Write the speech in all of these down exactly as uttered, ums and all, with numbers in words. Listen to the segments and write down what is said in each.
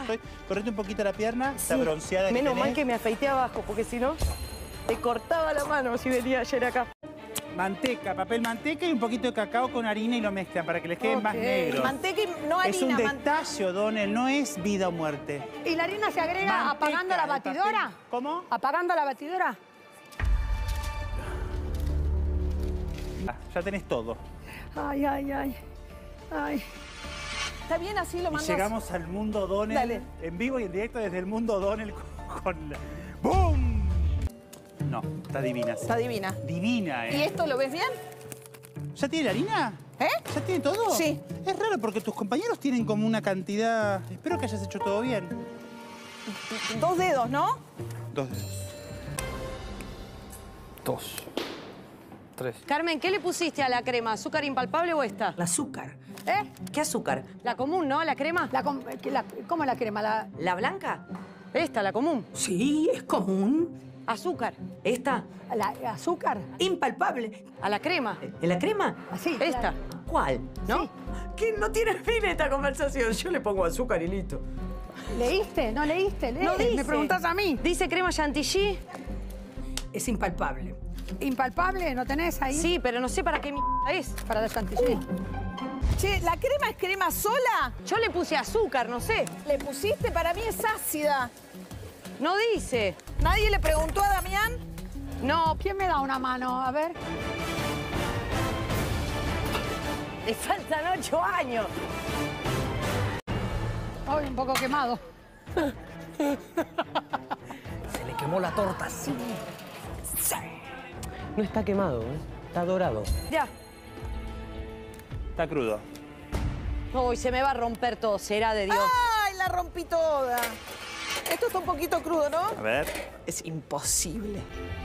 estoy. Correte un poquito la pierna, Sí. esta bronceada que Menos tenés. mal que me afeité abajo, porque si no, te cortaba la mano si venía ayer acá. Manteca, papel manteca y un poquito de cacao con harina y lo mezclan para que les queden Ok. más negros. Manteca y no harina. Es un man- detalle, O'Donnell, no es vida o muerte. ¿Y la harina se agrega Manteca, apagando la el papel- batidora? ¿Cómo? ¿Apagando la batidora? Ah, ya tenés todo. Ay, ay, ay. Ay. ¿Está bien así lo Y mandas? llegamos al mundo O'Donnell, Dale. en vivo y en directo desde el mundo O'Donnell con, con la... ¡Bum! No, está divina. sí. Está divina. Divina, ¿Y ¿eh? esto lo ves bien? ¿Ya tiene la harina? ¿Eh? ¿Ya tiene todo? Sí. Es raro porque tus compañeros tienen como una cantidad... Espero que hayas hecho todo bien. Dos dedos, ¿no? Dos dedos. Dos. Tres. Carmen, ¿qué le pusiste a la crema? ¿Azúcar impalpable o esta? El azúcar. ¿Eh? ¿Qué azúcar? La común, ¿no? ¿La crema? La, com- que la- ¿Cómo la crema? La, ¿La blanca? Esta, la común. Sí, es común. Azúcar. ¿Esta? la azúcar. Impalpable. A la crema. ¿En la crema? Así. Esta. ¿Cuál? ¿No? Sí. ¿Qué no tiene fin esta conversación? Yo le pongo azúcar y listo. ¿Leíste? ¿No leíste? ¿Lees? No dice. Me preguntás a mí. Dice crema chantilly. Es impalpable. ¿Impalpable? ¿No tenés ahí? Sí, pero no sé para qué mierda es. Para la chantilly. Che, ¿la crema es crema sola? Yo le puse azúcar, no sé. ¿Le pusiste? Para mí es ácida. No dice. ¿Nadie le preguntó a Damián? No, ¿Quién me da una mano? A ver. le faltan ocho años. Estoy un poco quemado. Se le quemó la torta, sí. No está quemado, ¿eh? Está dorado. Ya. Está crudo. Uy, se me va a romper todo, será de Dios. ¡Ay, la rompí toda! Esto está un poquito crudo, ¿no? A ver. Es imposible.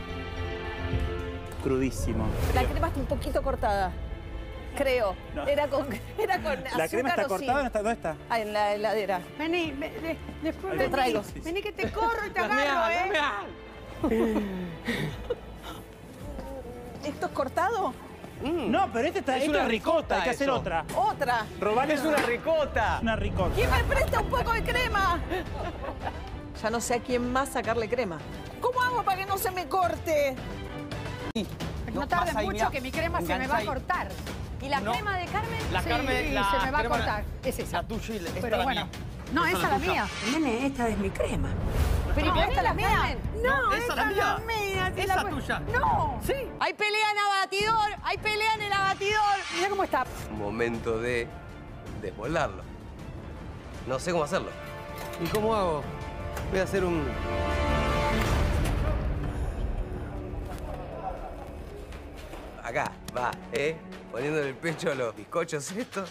Crudísimo. La crema está un poquito cortada. Creo. No. Era con, era con azúcar ¿La crema está o cortada? sin. ¿No está, ¿Dónde está? Ah, en la heladera. Vení, ve- de- después Te vení. traigo. Vení que te corro y te agarro, ¿eh? ¿Esto es cortado? No, pero este está, Es esto una es ricota, ricota hay que hacer eso. otra. Otra. Robarle ¡Es una ricota! una ricota. ¿Quién me presta un poco de crema? Ya no sé a quién más sacarle crema. ¿Cómo hago para que no se me corte? No, No, tardes pasa ahí, mucho mirá. que mi crema se me Engancha va a ahí. cortar. ¿Y la No. crema de Carmen? La Sí, Carmen, la se me va a crema- cortar. Es esa. La tuya y la, esta Pero la bueno. mía. No, Esta esa la es la tuya. mía. Nene, esta es mi crema. ¿Pero y No, por esta qué es la mía. Carmen? No, esa esa es la es la mía. mía. Esa la- tuya. No. Sí. Hay pelea en abatidor, hay pelea en el abatidor. Mira cómo está. Momento de desmolarlo. No sé cómo hacerlo. ¿Y cómo hago? Voy a hacer un... Acá, va, ¿eh? Poniéndole el pecho a los bizcochos estos.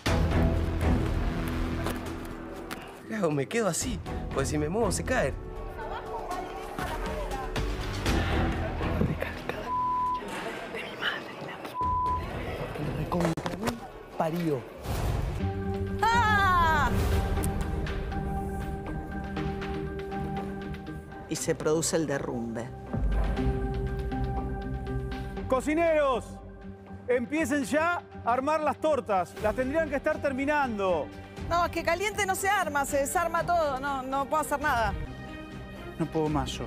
¿Qué hago? Me quedo así, porque si me muevo se caen. Parió. ¡Ah! Y se produce el derrumbe. Cocineros, empiecen ya a armar las tortas. Las tendrían que estar terminando. No, es que caliente no se arma, se desarma todo. No, no puedo hacer nada. No puedo más yo.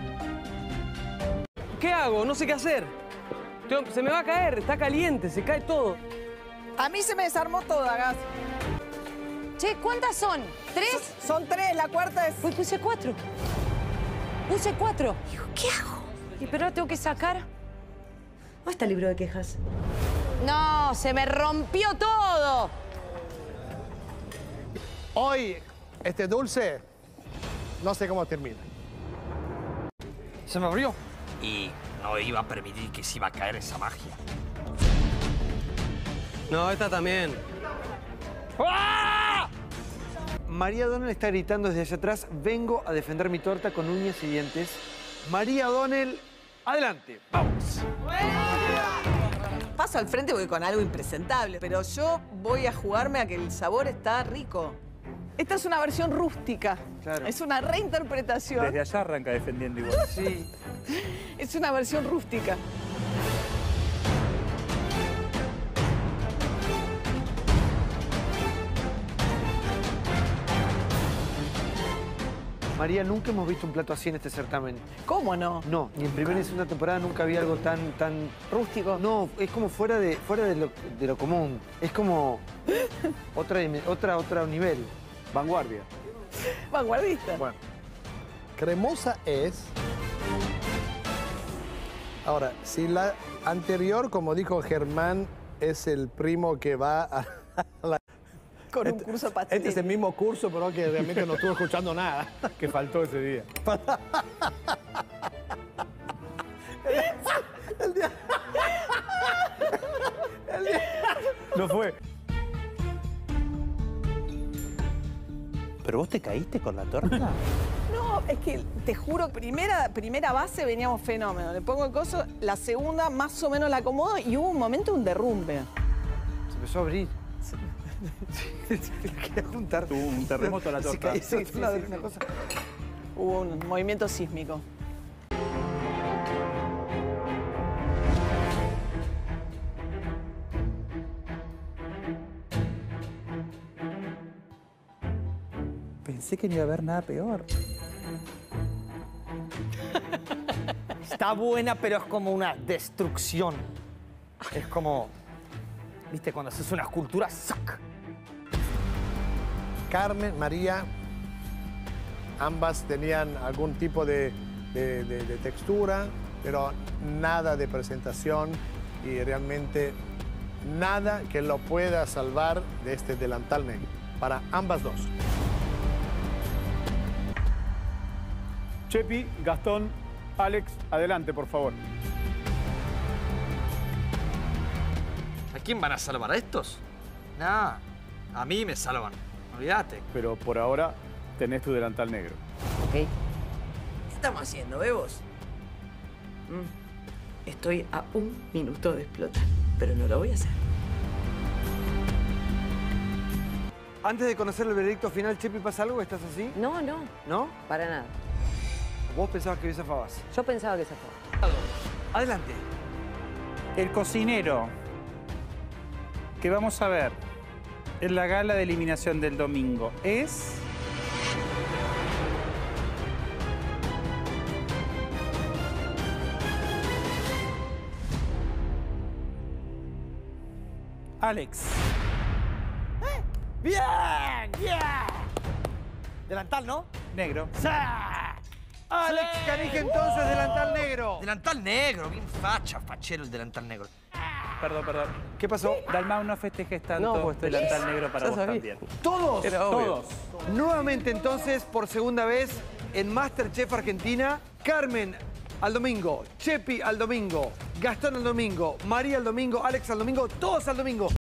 ¿Qué hago? No sé qué hacer. Tengo- Se me va a caer, está caliente, se cae todo. A mí se me desarmó toda, Gas. Che, ¿cuántas son? ¿Tres? Son tres, la cuarta es... Uy, puse cuatro. Puse cuatro. Digo, ¿qué hago? Y pero ahora tengo que sacar. ¿Dónde está el libro de quejas? No, se me rompió todo. Hoy, este dulce, no sé cómo termina. Se me abrió. Y no iba a permitir que se iba a caer esa magia. No, esta también. ¡Ah! María O'Donnell está gritando desde allá atrás, vengo a defender mi torta con uñas y dientes. María O'Donnell, adelante, vamos. Paso al frente porque con algo impresentable, pero yo voy a jugarme a que el sabor está rico. Esta es una versión rústica. Claro. Es una reinterpretación. Desde allá arranca defendiendo igual. Sí. Es una versión rústica. María, nunca hemos visto un plato así en este certamen. ¿Cómo no? No, ni en primera ni en segunda temporada nunca había algo tan, tan... Rústico. No, es como fuera de, fuera de, lo, de lo común. Es como otra, otra, otro nivel. Vanguardia. Vanguardista. Bueno, cremosa es... Ahora, si la anterior, como dijo Germán, es el primo que va a la... Con un curso pastelero. Este es el mismo curso, pero que realmente no estuvo escuchando nada. Que faltó ese día. El día... El día... No fue. ¿Pero vos te caíste con la torta? No, es que te juro, primera, primera base veníamos fenómeno. Le pongo el coso, la segunda más o menos la acomodo y hubo un momento un derrumbe. Se empezó a abrir. Se quería juntar. Tuvo un terremoto a la Se torta. caía Sí, de otro sí, lado, sí, una sí. cosa. Hubo un movimiento sísmico. Pensé que no iba a haber nada peor. Está buena, pero es como una destrucción. Es como... ¿Viste? Cuando haces una escultura, ¡sac! Carmen, María, ambas tenían algún tipo de, de, de, de textura, pero nada de presentación y realmente nada que lo pueda salvar de este delantal negro. Para ambas dos. Chepi, Gastón, Alex, adelante, por favor. ¿A quién van a salvar? ¿A estos? Nah, a mí me salvan. Olvídate. Pero por ahora tenés tu delantal negro. Ok. ¿Qué estamos haciendo, bebos? Mm, Estoy a un minuto de explotar, pero no lo voy a hacer. Antes de conocer el veredicto final, Chepi, ¿pasa algo? ¿Estás así? No, no, ¿No? para nada. ¿Vos pensabas que hubiese Fabas? Yo pensaba que se fue. Adelante. El cocinero que vamos a ver en la gala de eliminación del domingo es... Alex. ¡Bien! ¡Bien! Delantal, ¿no? Negro. Alex Canija, entonces, delantal negro. Delantal negro, bien facha, fachero el delantal negro. Perdón, perdón. ¿Qué pasó? Dalmau, no festejes tanto. No, pues, delantal negro para ya vos sabía. también. ¿Todos? Era obvio. Todos. Nuevamente, entonces, por segunda vez en MasterChef Argentina, Carmen al domingo, Chepi al domingo, Gastón al domingo, María al domingo, Alex al domingo, todos al domingo.